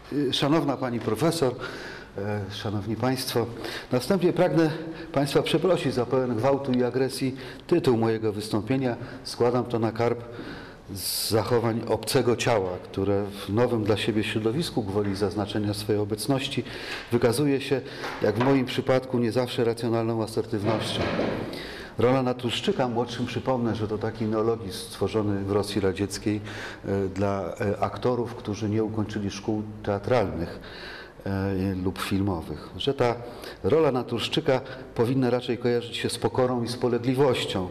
Szanowna Pani Profesor, Szanowni Państwo, na wstępie pragnę Państwa przeprosić za pełen gwałtu i agresji tytuł mojego wystąpienia. Składam to na karb zachowań obcego ciała, które w nowym dla siebie środowisku, gwoli zaznaczenia swojej obecności, wykazuje się, jak w moim przypadku, nie zawsze racjonalną asertywnością. Rola Naturszczyka, młodszym przypomnę, że to taki neologizm stworzony w Rosji Radzieckiej dla aktorów, którzy nie ukończyli szkół teatralnych lub filmowych. Że ta rola Naturszczyka powinna raczej kojarzyć się z pokorą i spolegliwością.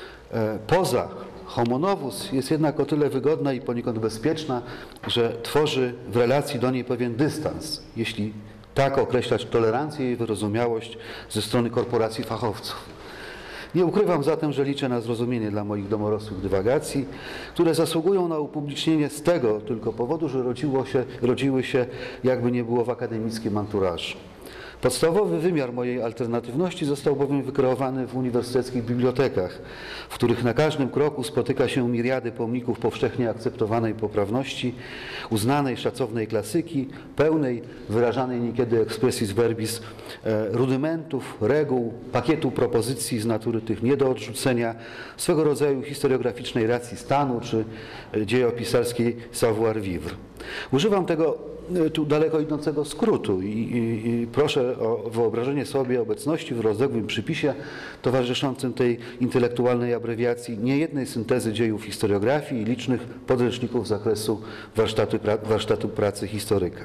Poza homo novus jest jednak o tyle wygodna i poniekąd bezpieczna, że tworzy w relacji do niej pewien dystans, jeśli tak określać tolerancję i wyrozumiałość ze strony korporacji fachowców. Nie ukrywam zatem, że liczę na zrozumienie dla moich domorosłych dywagacji, które zasługują na upublicznienie z tego tylko powodu, że rodziły się jakby nie było w akademickim anturażu. Podstawowy wymiar mojej alternatywności został bowiem wykreowany w uniwersyteckich bibliotekach, w których na każdym kroku spotyka się miriady pomników powszechnie akceptowanej poprawności, uznanej, szacownej klasyki, pełnej, wyrażanej niekiedy expressis verbis, rudymentów, reguł, pakietu propozycji z natury tych nie do odrzucenia, swego rodzaju historiograficznej racji stanu czy dziejopisarskiej savoir vivre. Używam tego tu daleko idącego skrótu i proszę o wyobrażenie sobie obecności w rozległym przypisie towarzyszącym tej intelektualnej abrewiacji niejednej syntezy dziejów historiografii i licznych podręczników z zakresu warsztatu pracy historyka.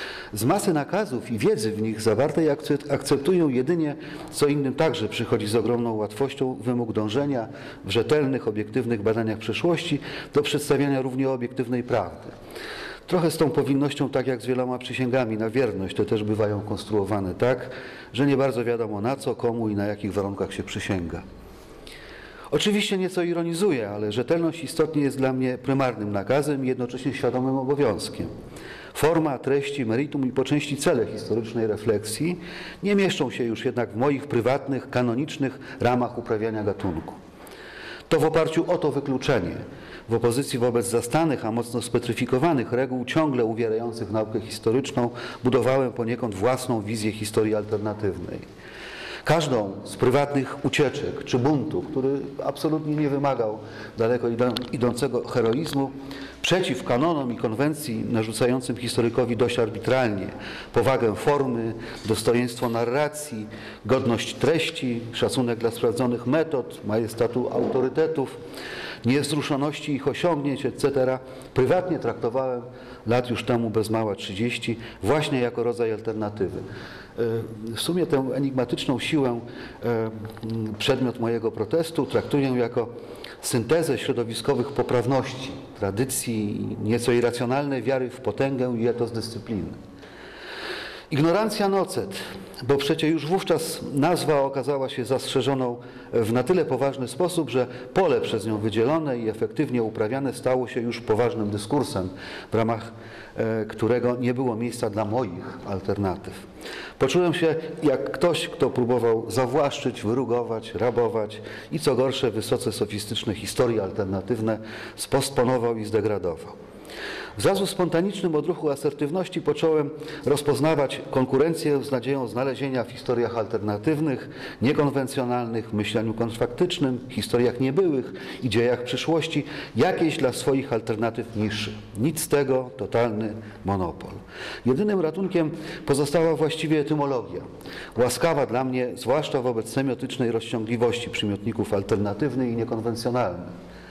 Z masy nakazów i wiedzy w nich zawartej akceptuję jedynie, co innym także przychodzi z ogromną łatwością, wymóg dążenia w rzetelnych, obiektywnych badaniach przeszłości do przedstawiania równie obiektywnej prawdy. Trochę z tą powinnością, tak jak z wieloma przysięgami na wierność, te też bywają konstruowane tak, że nie bardzo wiadomo na co, komu i na jakich warunkach się przysięga. Oczywiście nieco ironizuję, ale rzetelność istotnie jest dla mnie prymarnym nakazem i jednocześnie świadomym obowiązkiem. Forma, treści, meritum i po części cele historycznej refleksji nie mieszczą się już jednak w moich prywatnych, kanonicznych ramach uprawiania gatunku. To w oparciu o to wykluczenie, w opozycji wobec zastanych, a mocno spetryfikowanych reguł ciągle uwierających naukę historyczną, budowałem poniekąd własną wizję historii alternatywnej. Każdą z prywatnych ucieczek czy buntu, który absolutnie nie wymagał daleko idącego heroizmu, przeciw kanonom i konwencji narzucającym historykowi dość arbitralnie powagę formy, dostojeństwo narracji, godność treści, szacunek dla sprawdzonych metod, majestatu autorytetów, niewzruszoności ich osiągnięć, etc., prywatnie traktowałem lat już temu bez mała 30 właśnie jako rodzaj alternatywy. W sumie tę enigmatyczną siłę, przedmiot mojego protestu, traktuję jako syntezę środowiskowych poprawności, tradycji, nieco irracjonalnej wiary w potęgę i etos dyscypliny. Ignorancja nocet, bo przecie już wówczas nazwa okazała się zastrzeżoną w na tyle poważny sposób, że pole przez nią wydzielone i efektywnie uprawiane stało się już poważnym dyskursem, w ramach którego nie było miejsca dla moich alternatyw. Poczułem się jak ktoś, kto próbował zawłaszczyć, wyrugować, rabować i co gorsze wysoce sofistyczne historie alternatywne spostponował i zdegradował. W zazu spontanicznym odruchu asertywności począłem rozpoznawać konkurencję z nadzieją znalezienia w historiach alternatywnych, niekonwencjonalnych, w myśleniu kontrfaktycznym, historiach niebyłych i dziejach przyszłości jakieś dla swoich alternatyw niszy. Nic z tego, totalny monopol. Jedynym ratunkiem pozostała właściwie etymologia, łaskawa dla mnie, zwłaszcza wobec semiotycznej rozciągliwości przymiotników alternatywny i niekonwencjonalny.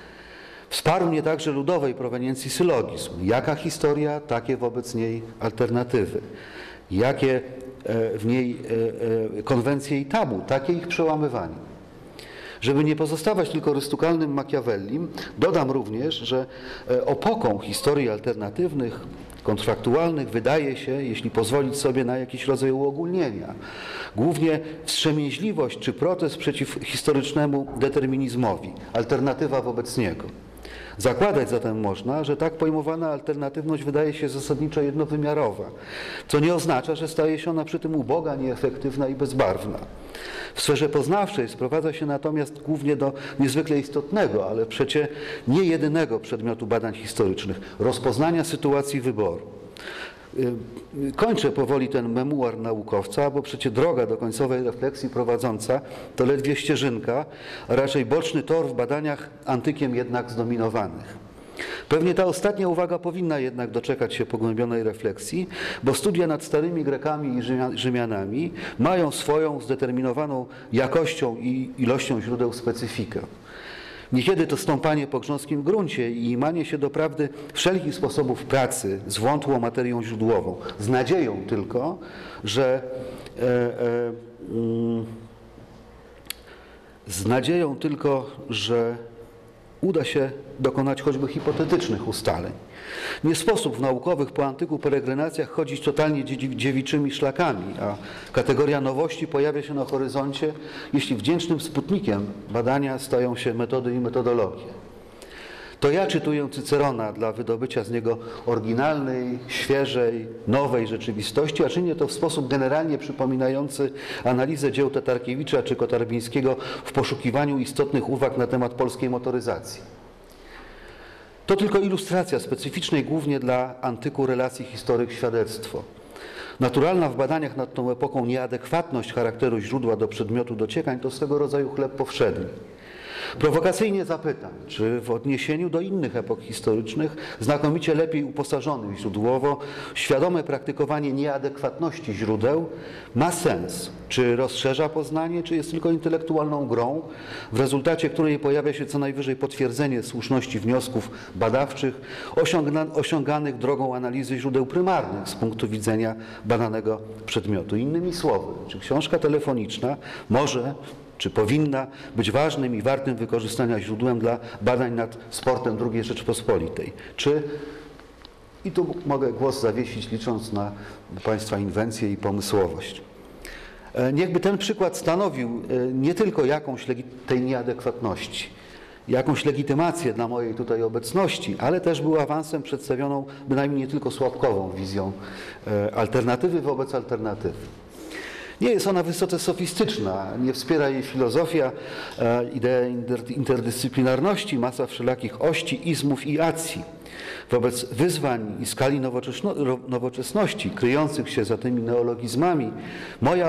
Wsparł mnie także ludowej proweniencji sylogizm. Jaka historia, takie wobec niej alternatywy. Jakie w niej konwencje i tabu, takie ich przełamywanie. Żeby nie pozostawać tylko rystukalnym Machiavellim, dodam również, że opoką historii alternatywnych, kontrfaktualnych wydaje się, jeśli pozwolić sobie na jakiś rodzaj uogólnienia, głównie wstrzemięźliwość czy protest przeciw historycznemu determinizmowi, alternatywa wobec niego. Zakładać zatem można, że tak pojmowana alternatywność wydaje się zasadniczo jednowymiarowa, co nie oznacza, że staje się ona przy tym uboga, nieefektywna i bezbarwna. W sferze poznawczej sprowadza się natomiast głównie do niezwykle istotnego, ale przecie nie jedynego przedmiotu badań historycznych – rozpoznania sytuacji wyboru. Kończę powoli ten memuar naukowca, bo przecież droga do końcowej refleksji prowadząca to ledwie ścieżynka, a raczej boczny tor w badaniach antykiem jednak zdominowanych. Pewnie ta ostatnia uwaga powinna jednak doczekać się pogłębionej refleksji, bo studia nad starymi Grekami i Rzymianami mają swoją zdeterminowaną jakością i ilością źródeł specyfikę. Niekiedy to stąpanie po grząskim gruncie i imanie się do prawdy wszelkich sposobów pracy z wątłą materią źródłową, z nadzieją tylko, że uda się dokonać choćby hipotetycznych ustaleń. Nie sposób w naukowych po antyku peregrinacjach chodzić totalnie dziewiczymi szlakami, a kategoria nowości pojawia się na horyzoncie, jeśli wdzięcznym sputnikiem badania stają się metody i metodologie. To ja czytuję Cycerona dla wydobycia z niego oryginalnej, świeżej, nowej rzeczywistości, a czynię to w sposób generalnie przypominający analizę dzieł Tatarkiewicza czy Kotarbińskiego w poszukiwaniu istotnych uwag na temat polskiej motoryzacji. To tylko ilustracja specyficznej głównie dla antyku relacji historyk-świadectwo. Naturalna w badaniach nad tą epoką nieadekwatność charakteru źródła do przedmiotu dociekań to swego rodzaju chleb powszedni. Prowokacyjnie zapytam, czy w odniesieniu do innych epok historycznych, znakomicie lepiej uposażonych źródłowo, świadome praktykowanie nieadekwatności źródeł ma sens? Czy rozszerza poznanie, czy jest tylko intelektualną grą, w rezultacie której pojawia się co najwyżej potwierdzenie słuszności wniosków badawczych osiąganych drogą analizy źródeł prymarnych z punktu widzenia badanego przedmiotu? Innymi słowy, czy książka telefoniczna może czy powinna być ważnym i wartym wykorzystania źródłem dla badań nad sportem II Rzeczypospolitej? Czy, i tu mogę głos zawiesić, licząc na Państwa inwencję i pomysłowość. Niechby ten przykład stanowił nie tylko jakąś tej nieadekwatności, jakąś legitymację dla mojej tutaj obecności, ale też był awansem przedstawioną bynajmniej nie tylko słabkową wizją alternatywy wobec alternatywy. Nie jest ona wysoce sofistyczna, nie wspiera jej filozofia, idea interdyscyplinarności, masa wszelakich ości, izmów i acji. Wobec wyzwań i skali nowoczesności kryjących się za tymi neologizmami, moja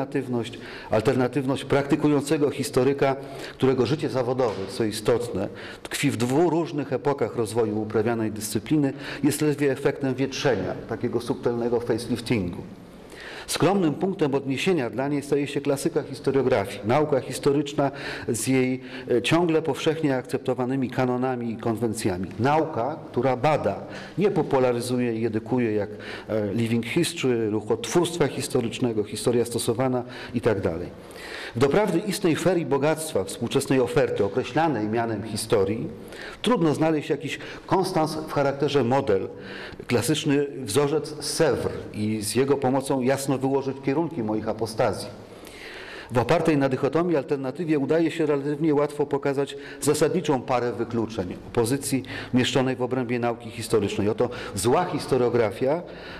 alternatywność praktykującego historyka, którego życie zawodowe, co istotne, tkwi w dwóch różnych epokach rozwoju uprawianej dyscypliny, jest ledwie efektem wietrzenia, takiego subtelnego faceliftingu. Skromnym punktem odniesienia dla niej staje się klasyka historiografii, nauka historyczna z jej ciągle powszechnie akceptowanymi kanonami i konwencjami. Nauka, która bada, nie popularyzuje i edukuje jak living history, ruch odtwórstwa historycznego, historia stosowana itd. W doprawdy istnej ferii bogactwa współczesnej oferty określanej mianem historii trudno znaleźć jakiś konstans w charakterze model, klasyczny wzorzec Sèvres i z jego pomocą jasno wyłożyć kierunki moich apostazji. W opartej na dychotomii alternatywie udaje się relatywnie łatwo pokazać zasadniczą parę wykluczeń opozycji mieszczonej w obrębie nauki historycznej. Oto zła historiografia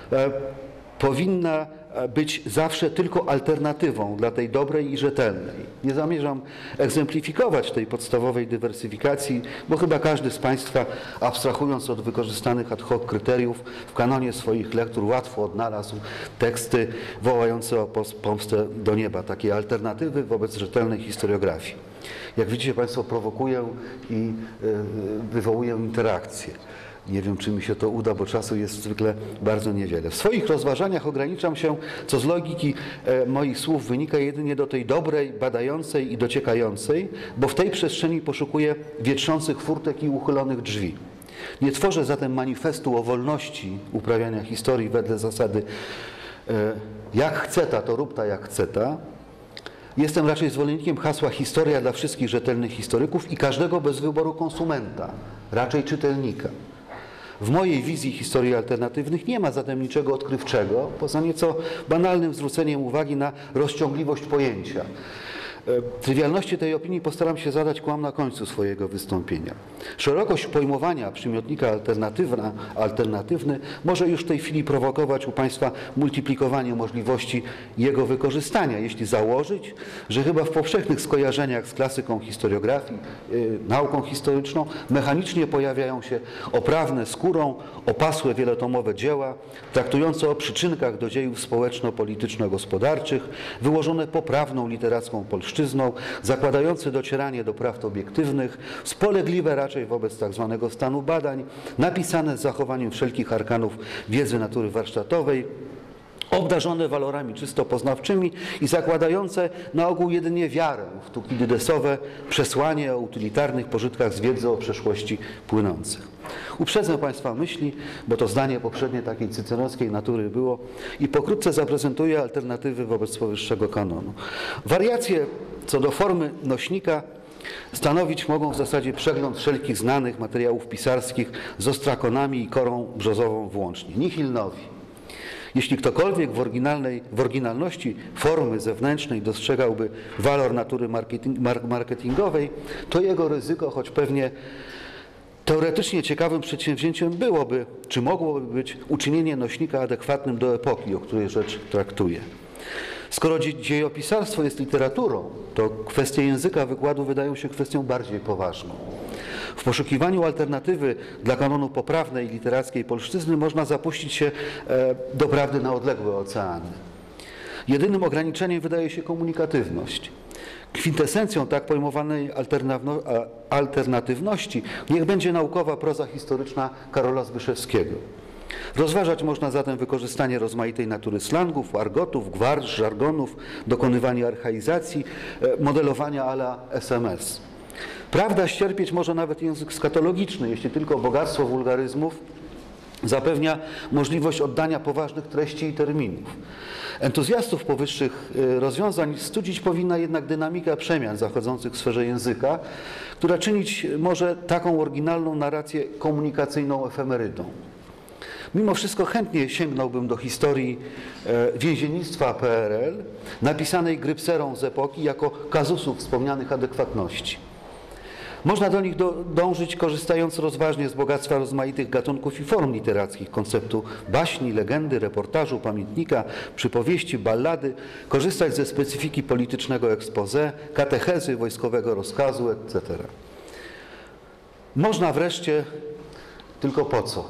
powinna być zawsze tylko alternatywą dla tej dobrej i rzetelnej. Nie zamierzam egzemplifikować tej podstawowej dywersyfikacji, bo chyba każdy z Państwa, abstrahując od wykorzystanych ad hoc kryteriów, w kanonie swoich lektur łatwo odnalazł teksty wołające o pomstę do nieba, takie alternatywy wobec rzetelnej historiografii. Jak widzicie Państwo, prowokuję i wywołuję interakcję. Nie wiem, czy mi się to uda, bo czasu jest zwykle bardzo niewiele. W swoich rozważaniach ograniczam się, co z logiki moich słów wynika, jedynie do tej dobrej, badającej i dociekającej, bo w tej przestrzeni poszukuję wietrzących furtek i uchylonych drzwi. Nie tworzę zatem manifestu o wolności uprawiania historii wedle zasady jak chce ta, to rób ta jak chce ta. Jestem raczej zwolennikiem hasła historia dla wszystkich rzetelnych historyków i każdego bez wyboru konsumenta, raczej czytelnika. W mojej wizji historii alternatywnych nie ma zatem niczego odkrywczego, poza nieco banalnym zwróceniem uwagi na rozciągliwość pojęcia. Trywialności tej opinii postaram się zadać kłam na końcu swojego wystąpienia. Szerokość pojmowania przymiotnika alternatywny może już w tej chwili prowokować u Państwa multiplikowanie możliwości jego wykorzystania, jeśli założyć, że chyba w powszechnych skojarzeniach z klasyką historiografii, nauką historyczną mechanicznie pojawiają się oprawne skórą, opasłe wielotomowe dzieła, traktujące o przyczynkach do dziejów społeczno-polityczno-gospodarczych, wyłożone poprawną literacką polszczyzną, zakładające docieranie do prawd obiektywnych, spolegliwe raczej wobec tzw. stanu badań, napisane z zachowaniem wszelkich arkanów wiedzy natury warsztatowej, obdarzone walorami czysto poznawczymi i zakładające na ogół jedynie wiarę w tukidydesowe przesłanie o utylitarnych pożytkach z wiedzy o przeszłości płynących. Uprzedzę Państwa myśli, bo to zdanie poprzednie takiej cycerońskiej natury było i pokrótce zaprezentuję alternatywy wobec powyższego kanonu. Wariacje co do formy nośnika stanowić mogą w zasadzie przegląd wszelkich znanych materiałów pisarskich z ostrakonami i korą brzozową włącznie. Nihil novi. Jeśli ktokolwiek w oryginalności formy zewnętrznej dostrzegałby walor natury marketingowej, to jego ryzyko, choć pewnie teoretycznie ciekawym przedsięwzięciem byłoby, czy mogłoby być uczynienie nośnika adekwatnym do epoki, o której rzecz traktuje. Skoro dziejopisarstwo jest literaturą, to kwestie języka wykładu wydają się kwestią bardziej poważną. W poszukiwaniu alternatywy dla kanonu poprawnej literackiej polszczyzny można zapuścić się doprawdy na odległe oceany. Jedynym ograniczeniem wydaje się komunikatywność. Kwintesencją tak pojmowanej alternatywności niech będzie naukowa proza historyczna Karola Zbyszewskiego. Rozważać można zatem wykorzystanie rozmaitej natury slangów, argotów, gwar, żargonów, dokonywanie archaizacji, modelowania à la SMS. Prawda ścierpieć może nawet język skatologiczny, jeśli tylko bogactwo wulgaryzmów zapewnia możliwość oddania poważnych treści i terminów. Entuzjastów powyższych rozwiązań studzić powinna jednak dynamika przemian zachodzących w sferze języka, która czynić może taką oryginalną narrację komunikacyjną efemerydą. Mimo wszystko chętnie sięgnąłbym do historii więziennictwa PRL, napisanej Grypserą z epoki jako kazusów wspomnianych adekwatności. Można do nich dążyć, korzystając rozważnie z bogactwa rozmaitych gatunków i form literackich, konceptu baśni, legendy, reportażu, pamiętnika, przypowieści, ballady, korzystać ze specyfiki politycznego exposé, katechezy, wojskowego rozkazu, etc. Można wreszcie, tylko po co?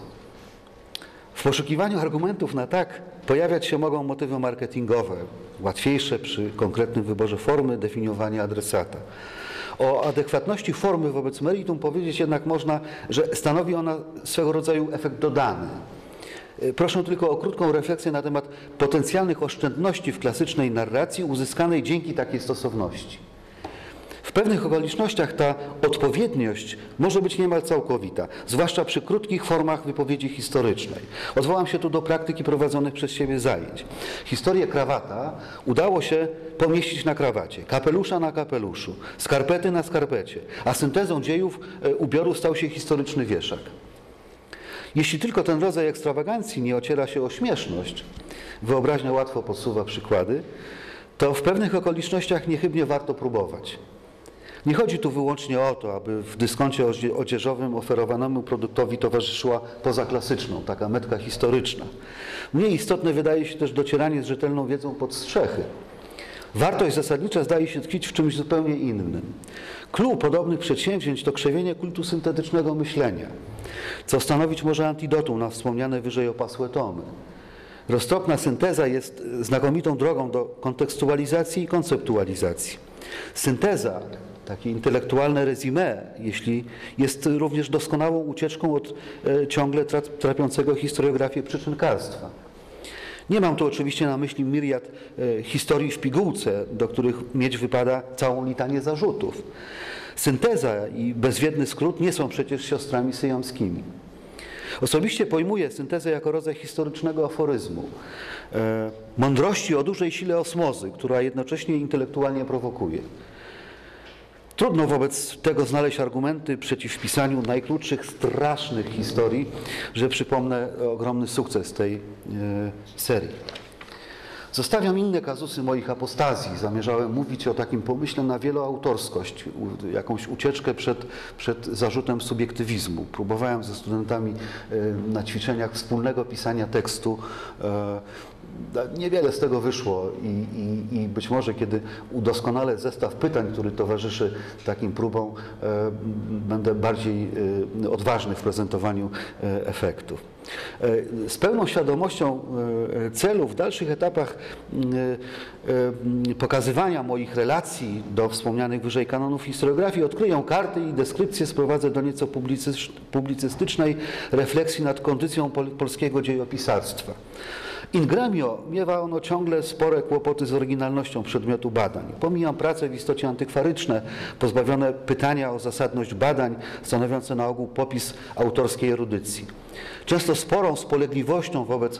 W poszukiwaniu argumentów na tak pojawiać się mogą motywy marketingowe, łatwiejsze przy konkretnym wyborze formy, definiowaniu adresata. O adekwatności formy wobec meritum powiedzieć jednak można, że stanowi ona swego rodzaju efekt dodany. Proszę tylko o krótką refleksję na temat potencjalnych oszczędności w klasycznej narracji uzyskanej dzięki takiej stosowności. W pewnych okolicznościach ta odpowiedniość może być niemal całkowita, zwłaszcza przy krótkich formach wypowiedzi historycznej. Odwołam się tu do praktyki prowadzonych przez siebie zajęć. Historię krawata udało się pomieścić na krawacie, kapelusza na kapeluszu, skarpety na skarpecie, a syntezą dziejów ubioru stał się historyczny wieszak. Jeśli tylko ten rodzaj ekstrawagancji nie ociera się o śmieszność, wyobraźnia łatwo podsuwa przykłady, to w pewnych okolicznościach niechybnie warto próbować. Nie chodzi tu wyłącznie o to, aby w dyskoncie odzieżowym oferowanemu produktowi towarzyszyła poza klasyczną, taka metka historyczna. Mniej istotne wydaje się też docieranie z rzetelną wiedzą pod strzechy. Wartość zasadnicza zdaje się tkwić w czymś zupełnie innym. Clou podobnych przedsięwzięć to krzewienie kultu syntetycznego myślenia, co stanowić może antidotum na wspomniane wyżej opasłe tomy. Roztropna synteza jest znakomitą drogą do kontekstualizacji i konceptualizacji. Synteza, takie intelektualne resume, jeśli jest również doskonałą ucieczką od ciągle trapiącego historiografię przyczynkarstwa. Nie mam tu oczywiście na myśli miriad historii w pigułce, do których mieć wypada całą litanię zarzutów. Synteza i bezwiedny skrót nie są przecież siostrami syjamskimi. Osobiście pojmuję syntezę jako rodzaj historycznego aforyzmu, mądrości o dużej sile osmozy, która jednocześnie intelektualnie prowokuje. Trudno wobec tego znaleźć argumenty przeciw wpisaniu najkrótszych, strasznych historii, że przypomnę ogromny sukces tej serii. Zostawiam inne kazusy moich apostazji. Zamierzałem mówić o takim pomyśle na wieloautorskość, jakąś ucieczkę przed zarzutem subiektywizmu. Próbowałem ze studentami na ćwiczeniach wspólnego pisania tekstu. Niewiele z tego wyszło i być może kiedy udoskonalę zestaw pytań, który towarzyszy takim próbom, będę bardziej odważny w prezentowaniu efektów. Z pełną świadomością celu w dalszych etapach pokazywania moich relacji do wspomnianych wyżej kanonów historiografii odkryję karty i deskrypcje sprowadzę do nieco publicystycznej refleksji nad kondycją polskiego dziejopisarstwa. In gremio miewa ono ciągle spore kłopoty z oryginalnością przedmiotu badań. Pomijam prace w istocie antykwaryczne, pozbawione pytania o zasadność badań, stanowiące na ogół popis autorskiej erudycji. Często sporą spolegliwością wobec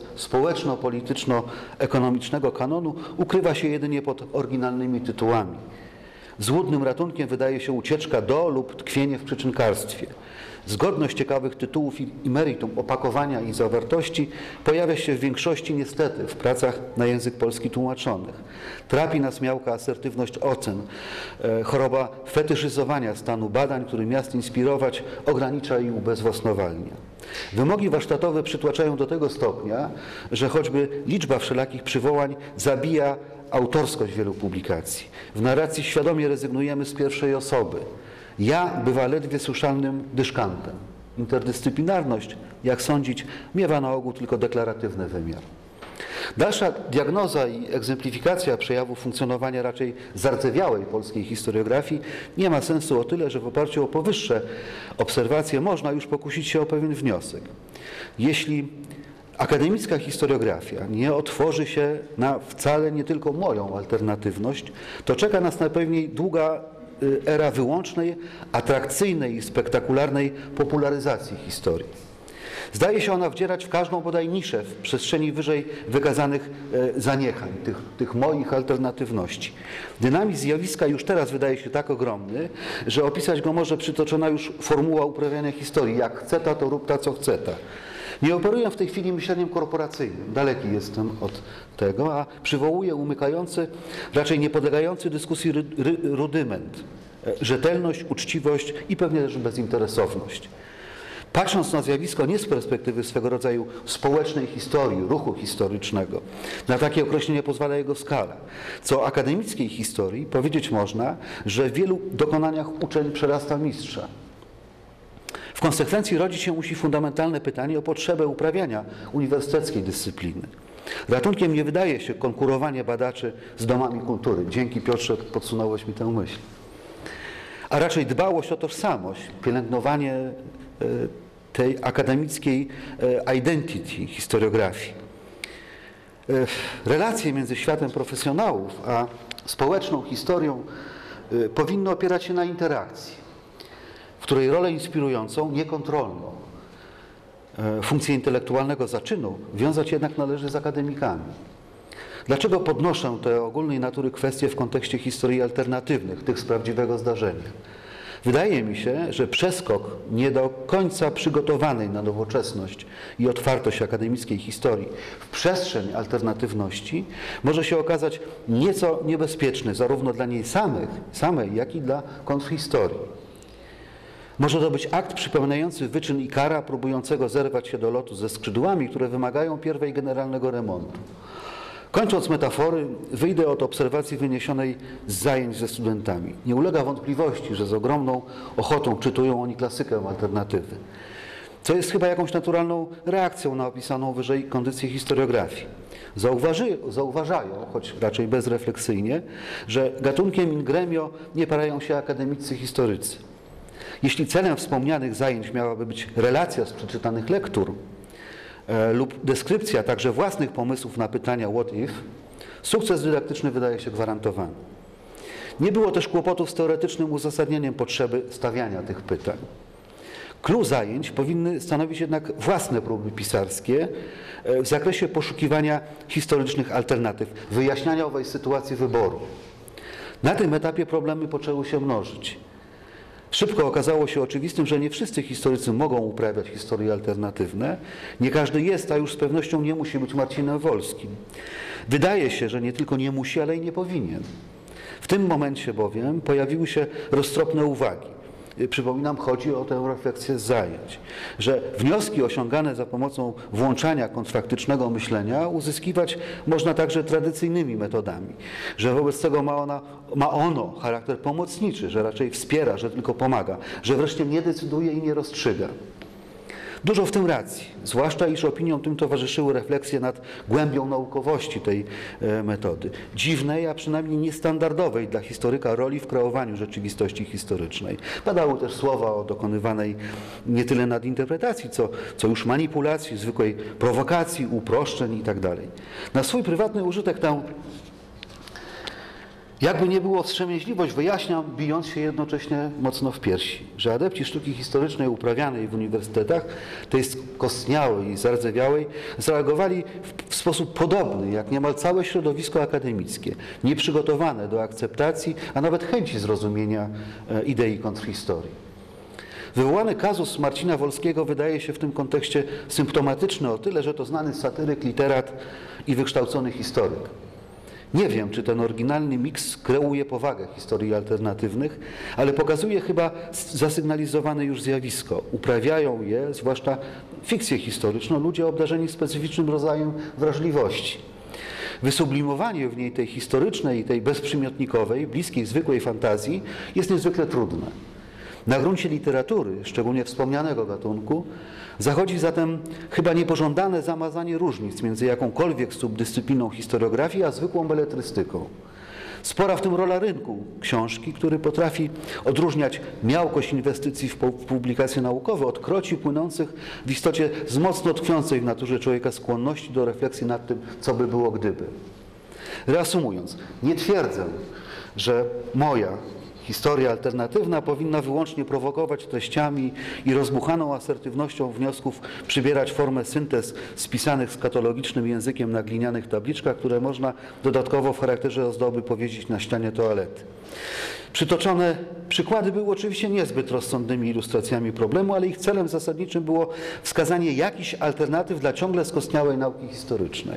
społeczno-polityczno-ekonomicznego kanonu ukrywa się jedynie pod oryginalnymi tytułami. Złudnym ratunkiem wydaje się ucieczka do lub tkwienie w przyczynkarstwie. Zgodność ciekawych tytułów i meritum opakowania i zawartości pojawia się w większości niestety w pracach na język polski tłumaczonych. Trapi nas miałka asertywność ocen, choroba fetyszyzowania stanu badań, który miast inspirować, ogranicza i ubezwłasnowalnia. Wymogi warsztatowe przytłaczają do tego stopnia, że choćby liczba wszelakich przywołań zabija autorskość wielu publikacji. W narracji świadomie rezygnujemy z pierwszej osoby. Ja bywa ledwie słyszalnym dyszkantem. Interdyscyplinarność, jak sądzić, miewa na ogół tylko deklaratywny wymiar. Dalsza diagnoza i egzemplifikacja przejawów funkcjonowania raczej zardzewiałej polskiej historiografii nie ma sensu o tyle, że w oparciu o powyższe obserwacje można już pokusić się o pewien wniosek. Jeśli akademicka historiografia nie otworzy się na wcale nie tylko moją alternatywność, to czeka nas najpewniej długa era wyłącznej, atrakcyjnej i spektakularnej popularyzacji historii. Zdaje się ona wdzierać w każdą bodaj niszę w przestrzeni wyżej wykazanych zaniechań, tych moich alternatywności. Dynamizm zjawiska już teraz wydaje się tak ogromny, że opisać go może przytoczona już formuła uprawiania historii. Jak chce ta, to rób ta, co chce ta. Nie operuję w tej chwili myśleniem korporacyjnym, daleki jestem od tego, a przywołuję umykający, raczej niepodlegający dyskusji rudyment, rzetelność, uczciwość i pewnie też bezinteresowność. Patrząc na zjawisko nie z perspektywy swego rodzaju społecznej historii, ruchu historycznego, na takie określenie pozwala jego skala. Co o akademickiej historii powiedzieć można, że w wielu dokonaniach uczeń przerasta mistrza. W konsekwencji rodzić się musi fundamentalne pytanie o potrzebę uprawiania uniwersyteckiej dyscypliny. Ratunkiem nie wydaje się konkurowanie badaczy z domami kultury. Dzięki, Piotrze, podsunąłeś mi tę myśl. A raczej dbałość o tożsamość, pielęgnowanie tej akademickiej identity historiografii. Relacje między światem profesjonałów a społeczną historią powinny opierać się na interakcji, w której rolę inspirującą, niekontrolną, funkcję intelektualnego zaczynu wiązać jednak należy z akademikami. Dlaczego podnoszę te ogólnej natury kwestie w kontekście historii alternatywnych, tych z prawdziwego zdarzenia? Wydaje mi się, że przeskok nie do końca przygotowanej na nowoczesność i otwartość akademickiej historii w przestrzeń alternatywności może się okazać nieco niebezpieczny zarówno dla niej samej, jak i dla kontrhistorii. Może to być akt przypominający wyczyn Ikara, próbującego zerwać się do lotu ze skrzydłami, które wymagają pierwej generalnego remontu. Kończąc metafory, wyjdę od obserwacji wyniesionej z zajęć ze studentami. Nie ulega wątpliwości, że z ogromną ochotą czytują oni klasykę alternatywy, co jest chyba jakąś naturalną reakcją na opisaną wyżej kondycję historiografii. Zauważają, choć raczej bezrefleksyjnie, że gatunkiem in gremio nie parają się akademicy historycy. Jeśli celem wspomnianych zajęć miałaby być relacja z przeczytanych lektur lub deskrypcja także własnych pomysłów na pytania what if, sukces dydaktyczny wydaje się gwarantowany. Nie było też kłopotów z teoretycznym uzasadnieniem potrzeby stawiania tych pytań. Clue zajęć powinny stanowić jednak własne próby pisarskie w zakresie poszukiwania historycznych alternatyw, wyjaśniania owej sytuacji wyboru. Na tym etapie problemy poczęły się mnożyć. Szybko okazało się oczywistym, że nie wszyscy historycy mogą uprawiać historie alternatywne. Nie każdy jest, a już z pewnością nie musi być Marcinem Wolskim. Wydaje się, że nie tylko nie musi, ale i nie powinien. W tym momencie bowiem pojawiły się roztropne uwagi. Przypominam, chodzi o tę refleksję z zajęć, że wnioski osiągane za pomocą włączania kontraktycznego myślenia uzyskiwać można także tradycyjnymi metodami, że wobec tego ma ono charakter pomocniczy, że raczej wspiera, że tylko pomaga, że wreszcie nie decyduje i nie rozstrzyga. Dużo w tym racji, zwłaszcza iż opiniom tym towarzyszyły refleksje nad głębią naukowości tej metody. Dziwnej, a przynajmniej niestandardowej dla historyka roli w kreowaniu rzeczywistości historycznej. Padały też słowa o dokonywanej nie tyle nadinterpretacji, co już manipulacji, zwykłej prowokacji, uproszczeń itd. Na swój prywatny użytek tę, jakby nie było, wstrzemięźliwość wyjaśniam, bijąc się jednocześnie mocno w piersi, że adepci sztuki historycznej uprawianej w uniwersytetach, tej skostniałej i zardzewiałej, zareagowali w sposób podobny jak niemal całe środowisko akademickie, nieprzygotowane do akceptacji, a nawet chęci zrozumienia idei kontrhistorii. Wywołany kazus Marcina Wolskiego wydaje się w tym kontekście symptomatyczny o tyle, że to znany satyryk, literat i wykształcony historyk. Nie wiem, czy ten oryginalny miks kreuje powagę historii alternatywnych, ale pokazuje chyba zasygnalizowane już zjawisko. Uprawiają je, zwłaszcza fikcję historyczną, ludzie obdarzeni specyficznym rodzajem wrażliwości. Wysublimowanie w niej tej historycznej i tej bezprzymiotnikowej, bliskiej zwykłej fantazji jest niezwykle trudne. Na gruncie literatury, szczególnie wspomnianego gatunku, zachodzi zatem chyba niepożądane zamazanie różnic między jakąkolwiek subdyscypliną historiografii, a zwykłą beletrystyką. Spora w tym rola rynku książki, który potrafi odróżniać miałkość inwestycji w publikacje naukowe od kroci płynących w istocie z mocno tkwiącej w naturze człowieka skłonności do refleksji nad tym, co by było gdyby. Reasumując, nie twierdzę, że moja historia alternatywna powinna wyłącznie prowokować treściami i rozbuchaną asertywnością wniosków przybierać formę syntez spisanych skatologicznym językiem na glinianych tabliczkach, które można dodatkowo w charakterze ozdoby powiesić na ścianie toalety. Przytoczone przykłady były oczywiście niezbyt rozsądnymi ilustracjami problemu, ale ich celem zasadniczym było wskazanie jakichś alternatyw dla ciągle skostniałej nauki historycznej.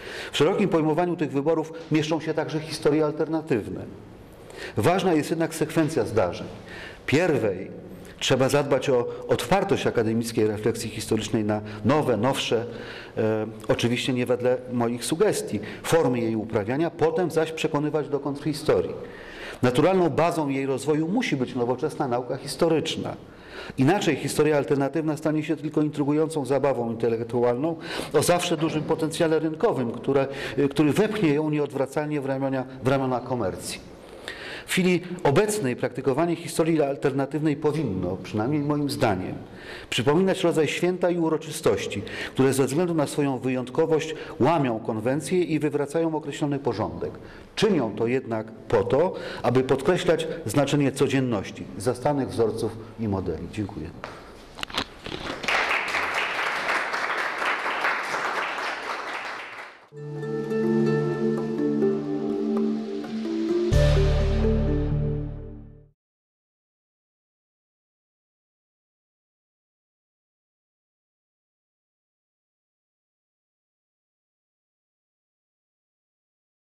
W szerokim pojmowaniu tych wyborów mieszczą się także historie alternatywne. Ważna jest jednak sekwencja zdarzeń. Pierwej trzeba zadbać o otwartość akademickiej refleksji historycznej na nowe, nowsze, oczywiście nie wedle moich sugestii, formy jej uprawiania, potem zaś przekonywać do kontrhistorii. Naturalną bazą jej rozwoju musi być nowoczesna nauka historyczna. Inaczej historia alternatywna stanie się tylko intrygującą zabawą intelektualną o zawsze dużym potencjale rynkowym, który wepchnie ją nieodwracalnie w ramiona komercji. W chwili obecnej praktykowanie historii alternatywnej powinno, przynajmniej moim zdaniem, przypominać rodzaj święta i uroczystości, które ze względu na swoją wyjątkowość łamią konwencje i wywracają określony porządek. Czynią to jednak po to, aby podkreślać znaczenie codzienności, zastanych wzorców i modeli. Dziękuję.